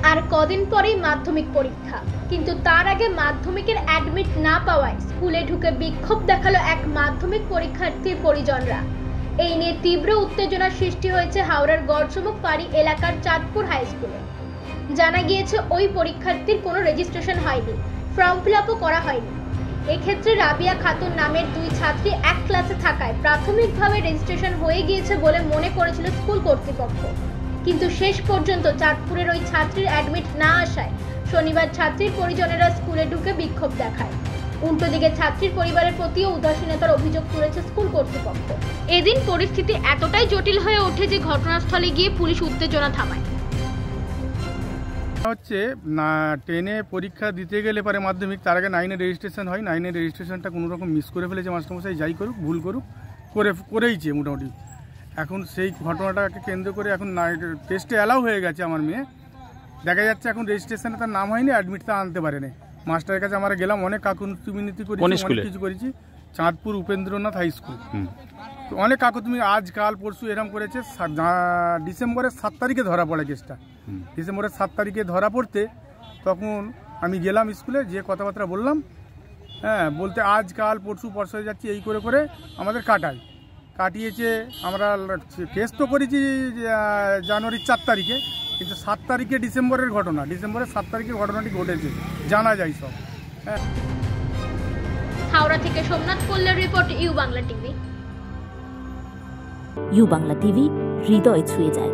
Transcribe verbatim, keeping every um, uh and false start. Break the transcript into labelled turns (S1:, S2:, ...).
S1: আর কদিন পরেই মাধ্যমিক পরীক্ষা, কিন্তু তার আগে মাধ্যমিকের অ্যাডমিট না পাওয়ায় স্কুলে ঢুকে বিক্ষোভ দেখালো এক মাধ্যমিক পরীক্ষার্থীর পরিজনরা। এই নিয়ে তীব্র উত্তেজনার সৃষ্টি হয়েছে হাওড়ার গড়চমক পাড়ি এলাকার চাঁদপুর হাই স্কুলে। জানা গিয়েছে ওই পরীক্ষার্থীর কোনো রেজিস্ট্রেশন হয়নি, ফর্ম ফিল আপও করা হয়নি। এক্ষেত্রে রাবিয়া খাতুন নামের দুই ছাত্রী এক ক্লাসে থাকায় প্রাথমিকভাবে রেজিস্ট্রেশন হয়ে গিয়েছে বলে মনে করেছিল স্কুল কর্তৃপক্ষ, কিন্তু শেষ পর্যন্ত চাঁদপুরের ওই ছাত্রীর অ্যাডমিট না আসায় শনিবার ছাত্রীর পরিজনেরা স্কুলে ঢুকে বিক্ষোভ দেখায়। উল্টো দিকে ছাত্রীর পরিবারের প্রতিও উদাসীনতার অভিযোগ তুলেছে স্কুল কর্তৃপক্ষ। এদিন পরিস্থিতি এতটাই জটিল হয়ে ওঠে যে ঘটনাস্থলে গিয়ে পুলিশ উত্তেজনা থামায়।
S2: হচ্ছে না, টেনে পরীক্ষা দিতে গেলে পরে মাধ্যমিক, তার আগে নাইনে রেজিস্ট্রেশন হয়। নাইনে রেজিস্ট্রেশনটা কোনো রকম মিস করে ফেলেছে মাস্টারমশাই, যাই করুক ভুল করুক করে করেইছে মোটামুটি। এখন সেই ঘটনাটাকে কেন্দ্র করে এখন টেস্টে অ্যালাউ হয়ে গেছে আমার মেয়ে, দেখা যাচ্ছে এখন রেজিস্ট্রেশনে তার নাম হয়নি, অ্যাডমিটটা আনতে পারে না। মাস্টারের কাছে আমরা গেলাম, অনেক কাকুতি মিনতি করেছি, অনেক কিছু করেছি। চাঁদপুর উপেন্দ্রনাথ হাই স্কুল, অনেক কাকুতি মিনতি, আজ কাল পরশু এরকম করেছে। ডিসেম্বরের সাত তারিখে ধরা পড়ে কেসটা। ডিসেম্বরের সাত তারিখে ধরা পড়তে তখন আমি গেলাম স্কুলে, যে কথাবার্তা বললাম, হ্যাঁ বলতে আজ কাল পরশু পরশু হয়ে যাচ্ছি, এই করে করে আমাদের কাটাই কাটিয়েছে। আমরা কেস তো করেছি জানুয়ারির চার তারিখে, কিন্তু সাত তারিখে ডিসেম্বরের ঘটনা, ডিসেম্বরের সাত তারিখের ঘটনাটি ঘটেছে, জানা যায় সব। হ্যাঁ,
S1: হাওড়া থেকে সোমনাথ পল্লের report, U Bangla TV.
S3: U Bangla TV, হৃদয় ছুঁয়ে যায়।